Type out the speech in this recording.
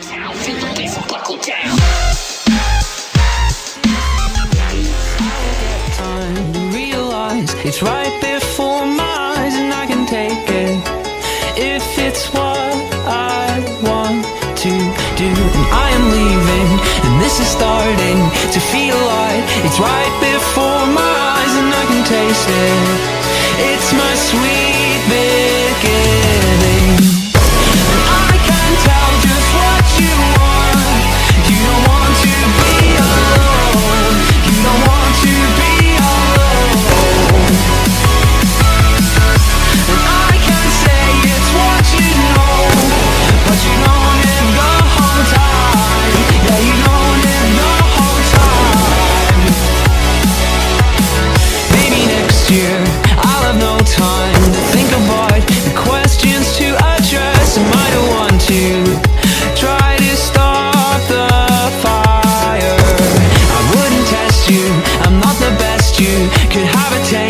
town, feel the bass, buckle down. Time to realize it's right before my eyes, and I can take it if it's what I want to do. And I am leaving, and this is starting to feel like it's right before my eyes, and I can taste it. It's my sweet beginning. And I can tell just what you want. You don't want to be alone. You don't want to be alone. And I can say it's what you know, but you don't live the whole time. Yeah, you don't live the whole time. Maybe next year I'll have no time to think about the questions to address. Am I the one to try to stop the fire? I wouldn't test you, I'm not the best you could have a test.